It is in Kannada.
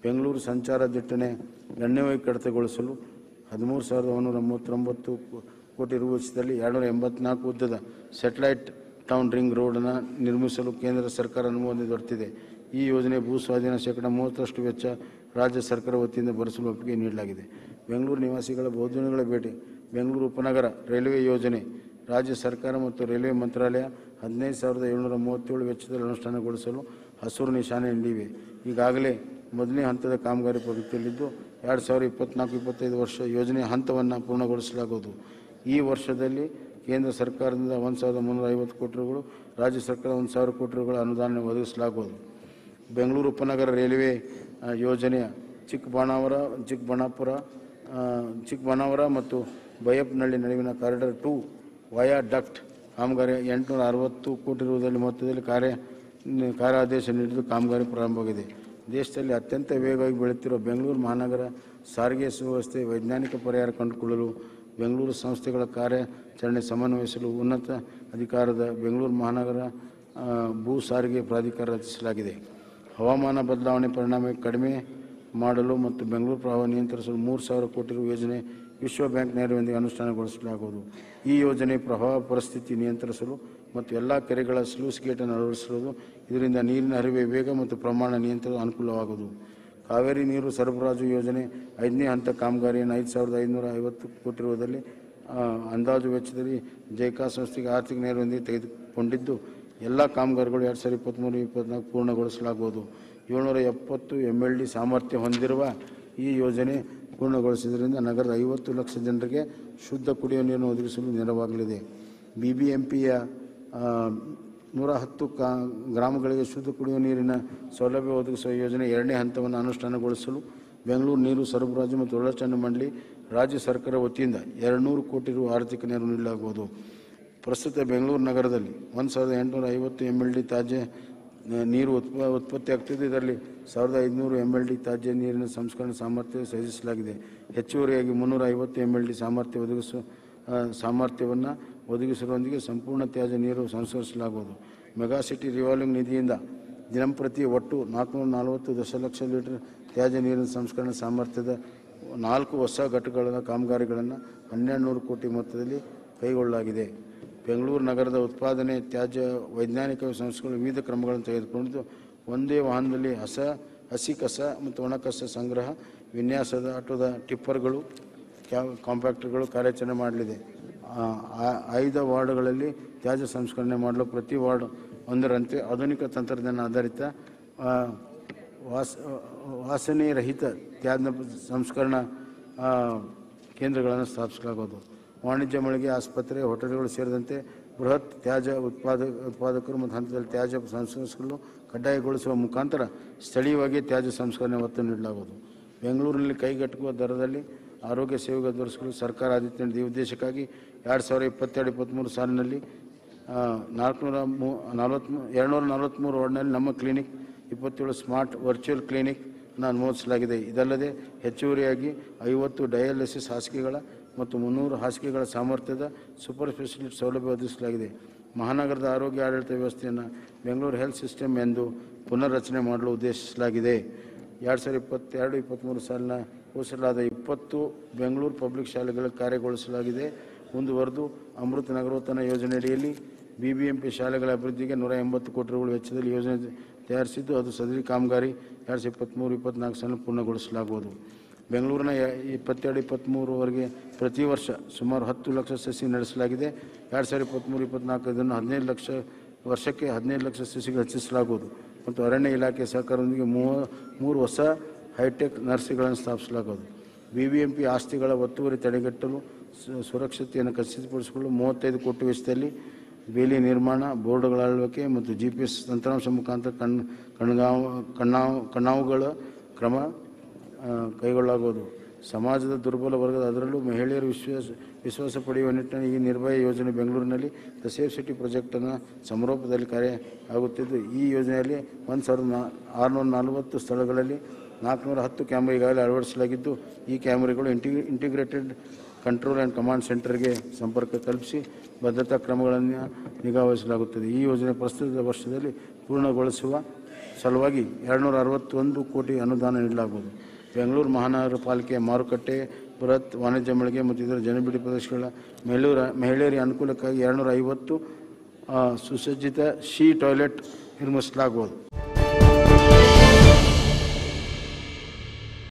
ಬೆಂಗಳೂರು ಸಂಚಾರ ದಿಟ್ಟಣೆ ಗಣ್ಯವಾಗಿ ಕಡಿತಗೊಳಿಸಲು 13,139 ಕೋಟಿ ರು ವೆಚ್ಚದಲ್ಲಿ 284 ಉದ್ದದ ಸ್ಯಾಟಲೈಟ್ ಟೌನ್ ರಿಂಗ್ ರೋಡ್ನ ನಿರ್ಮಿಸಲು ಕೇಂದ್ರ ಸರ್ಕಾರ ಅನುಮೋದನೆ ದೊರೆತಿದೆ. ಈ ಯೋಜನೆ ಭೂ ಸ್ವಾಧೀನ ಶೇಕಡಾ 30% ವೆಚ್ಚ ರಾಜ್ಯ ಸರ್ಕಾರ ವತಿಯಿಂದ ಭರಿಸಲು ಒಪ್ಪಿಗೆ ನೀಡಲಾಗಿದೆ. ಬೆಂಗಳೂರು ನಿವಾಸಿಗಳ ಬಹುದಿನಗಳ ಭೇಟಿ ಬೆಂಗಳೂರು ಉಪನಗರ ರೈಲ್ವೆ ಯೋಜನೆ ರಾಜ್ಯ ಸರ್ಕಾರ ಮತ್ತು ರೈಲ್ವೆ ಮಂತ್ರಾಲಯ 15,737 ವೆಚ್ಚದಲ್ಲಿ ಅನುಷ್ಠಾನಗೊಳಿಸಲು ಹಸಿರು ನಿಶಾನೆ ನೀಡಿವೆ. ಈಗಾಗಲೇ ಮೊದಲನೇ ಹಂತದ ಕಾಮಗಾರಿ ಪ್ರಗತಿಯಲ್ಲಿದ್ದು 2024-25 ವರ್ಷ ಯೋಜನೆ ಹಂತವನ್ನು ಪೂರ್ಣಗೊಳಿಸಲಾಗುವುದು. ಈ ವರ್ಷದಲ್ಲಿ ಕೇಂದ್ರ ಸರ್ಕಾರದಿಂದ 1,350 ಕೋಟಿ ರುಗಳು, ರಾಜ್ಯ ಸರ್ಕಾರ 1,000 ಕೋಟಿ ರುಗಳ ಅನುದಾನ ಒದಗಿಸಲಾಗುವುದು. ಬೆಂಗಳೂರು ಉಪನಗರ ರೈಲ್ವೆ ಯೋಜನೆಯ ಚಿಕ್ಕಬಾಣಾಪುರ ಮತ್ತು ಬೈಯಪ್ಪನಹಳ್ಳಿ ನಡುವಿನ ಕಾರಿಡಾರ್ 2 ವಯಾಡಕ್ಟ್ ಕಾಮಗಾರಿ 860 ಕೋಟಿ ರುದಲ್ಲಿ ಮೊತ್ತದಲ್ಲಿ ಕಾರ್ಯಾದೇಶ ನೀಡಿದ್ದು ಕಾಮಗಾರಿ ಪ್ರಾರಂಭವಾಗಿದೆ. ದೇಶದಲ್ಲಿ ಅತ್ಯಂತ ವೇಗವಾಗಿ ಬೆಳೆಯುತ್ತಿರುವ ಬೆಂಗಳೂರು ಮಹಾನಗರ ಸಾರಿಗೆ ಸುವ್ಯವಸ್ಥೆ ವೈಜ್ಞಾನಿಕ ಪರಿಹಾರ ಕಂಡುಕೊಳ್ಳಲು ಬೆಂಗಳೂರು ಸಂಸ್ಥೆಗಳ ಕಾರ್ಯಾಚರಣೆ ಸಮನ್ವಯಿಸಲು ಉನ್ನತ ಅಧಿಕಾರದ ಬೆಂಗಳೂರು ಮಹಾನಗರ ಭೂ ಸಾರಿಗೆ ಪ್ರಾಧಿಕಾರ ರಚಿಸಲಾಗಿದೆ. ಹವಾಮಾನ ಬದಲಾವಣೆ ಪರಿಣಾಮ ಕಡಿಮೆ ಮಾಡಲು ಮತ್ತು ಬೆಂಗಳೂರು ಪ್ರವಾಹ ನಿಯಂತ್ರಿಸಲು 3,000 ಕೋಟಿ ರು ಯೋಜನೆ ವಿಶ್ವ ಬ್ಯಾಂಕ್ ನೆರವಿನೊಂದಿಗೆ ಅನುಷ್ಠಾನಗೊಳಿಸಲಾಗುವುದು. ಈ ಯೋಜನೆ ಪ್ರವಾಹ ಪರಿಸ್ಥಿತಿ ನಿಯಂತ್ರಿಸಲು ಮತ್ತು ಎಲ್ಲ ಕೆರೆಗಳ ಸ್ಲೂಸ್ ಗೇಟನ್ನು ಅಳವಡಿಸುವುದು. ಇದರಿಂದ ನೀರಿನ ಹರಿವೆ ವೇಗ ಮತ್ತು ಪ್ರಮಾಣ ನಿಯಂತ್ರಿಸಲು ಅನುಕೂಲವಾಗುವುದು. ಕಾವೇರಿ ನೀರು ಸರಬರಾಜು ಯೋಜನೆ 5ನೇ ಹಂತ ಕಾಮಗಾರಿಯನ್ನು 5,550 ಕೋಟಿ ರುದಲ್ಲಿ ಅಂದಾಜು ವೆಚ್ಚದಲ್ಲಿ ಜೈಕಾ ಸಂಸ್ಥೆಗೆ ಆರ್ಥಿಕ ನೆರವಿನೊಂದಿಗೆ ತೆಗೆದುಕೊಂಡಿದ್ದು ಎಲ್ಲ ಕಾಮಗಾರಿಗಳು 2023-24 ಪೂರ್ಣಗೊಳಿಸಲಾಗುವುದು. 770 MLD ಸಾಮರ್ಥ್ಯ ಹೊಂದಿರುವ ಈ ಯೋಜನೆ ಪೂರ್ಣಗೊಳಿಸುವುದರಿಂದ ನಗರದ 50 ಲಕ್ಷ ಜನರಿಗೆ ಶುದ್ಧ ಕುಡಿಯುವ ನೀರನ್ನು ಒದಗಿಸಲು ನೆರವಾಗಲಿದೆ. BBMPಯ 110 ಗ್ರಾಮಗಳಿಗೆ ಶುದ್ಧ ಕುಡಿಯುವ ನೀರಿನ ಸೌಲಭ್ಯ ಒದಗಿಸುವ ಯೋಜನೆ 2ನೇ ಹಂತವನ್ನು ಅನುಷ್ಠಾನಗೊಳಿಸಲು ಬೆಂಗಳೂರು ನೀರು ಸರಬರಾಜು ಮತ್ತು ಒಳಚರಂಡಿ ಮಂಡಳಿ ರಾಜ್ಯ ಸರ್ಕಾರ ವತಿಯಿಂದ 200 ಕೋಟಿ ರು ಆರ್ಥಿಕ ನೆರವು ನೀಡಲಾಗುವುದು. ಪ್ರಸ್ತುತ ಬೆಂಗಳೂರು ನಗರದಲ್ಲಿ 1,850 MLD ತ್ಯಾಜ್ಯ ನೀರು ಉತ್ಪತ್ತಿಯಾಗುತ್ತಿದ್ದು ಇದರಲ್ಲಿ 1,500 MLD ತ್ಯಾಜ್ಯ ನೀರಿನ ಸಂಸ್ಕರಣೆ ಸಾಮರ್ಥ್ಯ ಸಾಧಿಸಲಾಗಿದೆ. ಹೆಚ್ಚುವರಿಯಾಗಿ 350 MLD ಸಾಮರ್ಥ್ಯವನ್ನು ಒದಗಿಸುವುದರೊಂದಿಗೆ ಸಂಪೂರ್ಣ ತ್ಯಾಜ್ಯ ನೀರು ಸಂಸ್ಕರಿಸಲಾಗುವುದು. ಮೆಗಾ ಸಿಟಿ ರಿವಾಲ್ವಿಂಗ್ ನಿಧಿಯಿಂದ ದಿನಂಪ್ರತಿ ಒಟ್ಟು 440 ದಶಲಕ್ಷ ಲೀಟರ್ ತ್ಯಾಜ್ಯ ನೀರಿನ ಸಂಸ್ಕರಣೆ ಸಾಮರ್ಥ್ಯದ 4 ಹೊಸ ಘಟಕಗಳ ಕಾಮಗಾರಿಗಳನ್ನು 1,200 ಕೋಟಿ ಮೊತ್ತದಲ್ಲಿ ಕೈಗೊಳ್ಳಲಾಗಿದೆ. ಬೆಂಗಳೂರು ನಗರದ ಉತ್ಪಾದನೆ ತ್ಯಾಜ್ಯ ವೈಜ್ಞಾನಿಕ ಸಂಸ್ಥೆಗಳು ವಿವಿಧ ಕ್ರಮಗಳನ್ನು ತೆಗೆದುಕೊಂಡಿದ್ದು ಒಂದೇ ವಾಹನದಲ್ಲಿ ಹಸಿ ಕಸ ಮತ್ತು ಒಣ ಕಸ ಸಂಗ್ರಹ, ವಿನ್ಯಾಸದ ಆಟೋದ ಟಿಪ್ಪರ್ಗಳು, ಕಾಂಪ್ಯಾಕ್ಟರ್ಗಳು ಕಾರ್ಯಾಚರಣೆ ಮಾಡಲಿದೆ. 5 ವಾರ್ಡ್ಗಳಲ್ಲಿ ತ್ಯಾಜ್ಯ ಸಂಸ್ಕರಣೆ ಮಾಡಲು ಪ್ರತಿ ವಾರ್ಡ್ ಒಂದರಂತೆ ಆಧುನಿಕ ತಂತ್ರಜ್ಞಾನ ಆಧಾರಿತ ವಾಸನೆ ರಹಿತ ತ್ಯಾಜ್ಯ ಸಂಸ್ಕರಣಾ ಕೇಂದ್ರಗಳನ್ನು ಸ್ಥಾಪಿಸಲಾಗುವುದು. ವಾಣಿಜ್ಯ ಮಳಿಗೆ, ಆಸ್ಪತ್ರೆ, ಹೋಟೆಲ್ಗಳು ಸೇರಿದಂತೆ ಬೃಹತ್ ತ್ಯಾಜ್ಯ ಉತ್ಪಾದಕರು ಮತ್ತು ಹಂತದಲ್ಲಿ ತ್ಯಾಜ್ಯ ಸಂಸ್ಕರಿಸಲು ಕಡ್ಡಾಯಗೊಳಿಸುವ ಮುಖಾಂತರ ಸ್ಥಳೀಯವಾಗಿ ತ್ಯಾಜ್ಯ ಸಂಸ್ಕರಣೆ ಒತ್ತು ನೀಡಲಾಗುವುದು. ಬೆಂಗಳೂರಿನಲ್ಲಿ ಕೈಗೆಟುಕುವ ದರದಲ್ಲಿ ಆರೋಗ್ಯ ಸೇವೆಗಳು ದೊರಕಿಸಲು ಸರ್ಕಾರ ಆದ್ಯತೆ ಉದ್ದೇಶಕ್ಕಾಗಿ 2022-23 ಸಾಲಿನಲ್ಲಿ 243 ವಾರ್ಡ್ನಲ್ಲಿ ನಮ್ಮ ಕ್ಲಿನಿಕ್, 27 ಸ್ಮಾರ್ಟ್ ವರ್ಚುವಲ್ ಕ್ಲಿನಿಕ್ ಅನುಮೋದಿಸಲಾಗಿದೆ. ಇದಲ್ಲದೆ ಹೆಚ್ಚುವರಿಯಾಗಿ 50 ಡಯಾಲಿಸಿಸ್ ಹಾಸಿಗೆಗಳ ಮತ್ತು 300 ಹಾಸಿಗೆಗಳ ಸಾಮರ್ಥ್ಯದ ಸೂಪರ್ ಸ್ಪೆಷಾಲಿಟಿ ಸೌಲಭ್ಯ ಒದಗಿಸಲಾಗಿದೆ. ಮಹಾನಗರದ ಆರೋಗ್ಯ ಆಡಳಿತ ವ್ಯವಸ್ಥೆಯನ್ನು ಬೆಂಗಳೂರು ಹೆಲ್ತ್ ಸಿಸ್ಟಮ್ ಎಂದು ಪುನರ್ರಚನೆ ಮಾಡಲು ಉದ್ದೇಶಿಸಲಾಗಿದೆ. 2022-23 ಸಾಲಿನ ಘೋಷಿಸಲಾದ 20 ಬೆಂಗಳೂರು ಪಬ್ಲಿಕ್ ಶಾಲೆಗಳ ಕಾರ್ಯಗೊಳಿಸಲಾಗಿದೆ. ಮುಂದುವರೆದು ಅಮೃತ ನಗರೋತ್ಥಾನ ಯೋಜನೆಯಡಿಯಲ್ಲಿ BBMP ಶಾಲೆಗಳ ಅಭಿವೃದ್ಧಿಗೆ 180 ಕೋಟಿ ರುಗಳ ವೆಚ್ಚದಲ್ಲಿ ಯೋಜನೆ ತಯಾರಿಸಿದ್ದು ಅದು ಸದರಿ ಕಾಮಗಾರಿ 2023-24 ಸಾಲಿನಲ್ಲಿ ಪೂರ್ಣಗೊಳಿಸಲಾಗುವುದು. ಬೆಂಗಳೂರಿನ 22-23ವರೆಗೆ ಪ್ರತಿ ವರ್ಷ ಸುಮಾರು 10 ಲಕ್ಷ ಸಸಿ ನಡೆಸಲಾಗಿದೆ. 2023-24 ಇದನ್ನು 15 ಲಕ್ಷ ವರ್ಷಕ್ಕೆ 15 ಲಕ್ಷ ಸಸಿಗಳು ಹೆಚ್ಚಿಸಲಾಗುವುದು ಮತ್ತು ಅರಣ್ಯ ಇಲಾಖೆ ಸಹಕಾರದೊಂದಿಗೆ 3 ಹೊಸ ಹೈಟೆಕ್ ನರ್ಸರಿಗಳನ್ನು ಸ್ಥಾಪಿಸಲಾಗುವುದು. BBMP ಆಸ್ತಿಗಳ ಒತ್ತುವರಿ ತಡೆಗಟ್ಟಲು ಸುರಕ್ಷತೆಯನ್ನು ಖಚಿತಪಡಿಸಿಕೊಳ್ಳಲು 35 ಕೋಟಿ ವೆಚ್ಚದಲ್ಲಿ ಬೇಲಿ ನಿರ್ಮಾಣ, ಬೋರ್ಡ್ಗಳ ಅಳವಡಿಕೆ ಮತ್ತು GPS ತಂತ್ರಾಂಶ ಮುಖಾಂತರ ಕಣ್ಣಾವುಗಳ ಕ್ರಮ ಕೈಗೊಳ್ಳಲಾಗುವುದು. ಸಮಾಜದ ದುರ್ಬಲ ವರ್ಗದ ಅದರಲ್ಲೂ ಮಹಿಳೆಯರು ವಿಶ್ವಾಸ ಪಡೆಯುವ ನಿಟ್ಟಿನಲ್ಲಿ ಈ ನಿರ್ಭಯ ಯೋಜನೆ ಬೆಂಗಳೂರಿನಲ್ಲಿ ದ ಸೇಫ್ ಸಿಟಿ ಪ್ರಾಜೆಕ್ಟನ್ನು ಸಮರೋಪದಲ್ಲಿ ಕಾರ್ಯ ಆಗುತ್ತಿದ್ದು ಈ ಯೋಜನೆಯಲ್ಲಿ 1,640 ಸ್ಥಳಗಳಲ್ಲಿ 410 ಕ್ಯಾಮ್ರಾ ಈಗಾಗಲೇ ಅಳವಡಿಸಲಾಗಿದ್ದು ಈ ಕ್ಯಾಮ್ರಾಗಳು ಇಂಟಿಗ್ರೇಟೆಡ್ ಕಂಟ್ರೋಲ್ ಆ್ಯಂಡ್ ಕಮಾಂಡ್ ಸೆಂಟರ್ಗೆ ಸಂಪರ್ಕ ಕಲ್ಪಿಸಿ ಭದ್ರತಾ ಕ್ರಮಗಳನ್ನು ನಿಗಾವಹಿಸಲಾಗುತ್ತದೆ. ಈ ಯೋಜನೆ ಪ್ರಸ್ತುತ ವರ್ಷದಲ್ಲಿ ಪೂರ್ಣಗೊಳಿಸುವ ಸಲುವಾಗಿ 261 ಕೋಟಿ ಅನುದಾನ ನೀಡಲಾಗುವುದು. ಬೆಂಗಳೂರು ಮಹಾನಗರ ಪಾಲಿಕೆಯ ಮಾರುಕಟ್ಟೆ, ಬೃಹತ್ ವಾಣಿಜ್ಯ ಮಳಿಗೆ ಮತ್ತು ಇತರ ಜನಬಿಡಿ ಪ್ರದೇಶಗಳ ಮಹಿಳೆಯರ ಅನುಕೂಲಕ್ಕಾಗಿ 250 ಸುಸಜ್ಜಿತ ಟಾಯ್ಲೆಟ್ ನಿರ್ಮಿಸಲಾಗುವುದು.